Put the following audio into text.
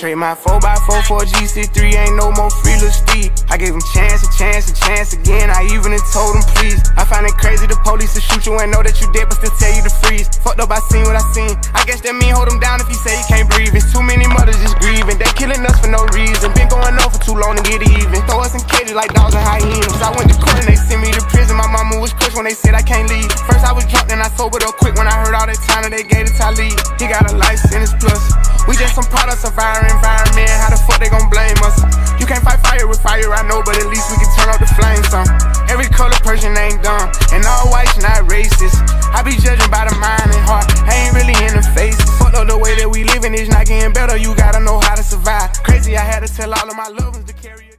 Trade my 4x4 for a GC3, ain't no more free little Steve. I gave him chance again, I even told him please. I find it crazy the police to shoot you and know that you dead but still tell you to freeze. Fucked up, I seen what I seen. I guess that mean hold him down if he say he can't breathe. It's too many mothers just grieving, they killing us for no reason. Been going on for too long to get even. Throw us in cages like dogs and hyenas. I went to court and they sent me to prison. My mama was crushed when they said I can't leave. First I was drunk, then I sobered up quick when I heard all that time that they gave to Talib. He got a life sentence plus. We just some products of our environment. How the fuck they gon' blame us? You can't fight fire with fire, I know, but at least we can turn up the flames some. Every color person ain't dumb, and all whites not racist. I be judging by the mind and heart, I ain't really in the face. Fuck up the way that we living is not getting better, you gotta know how to survive. Crazy, I had to tell all of my loved ones to carry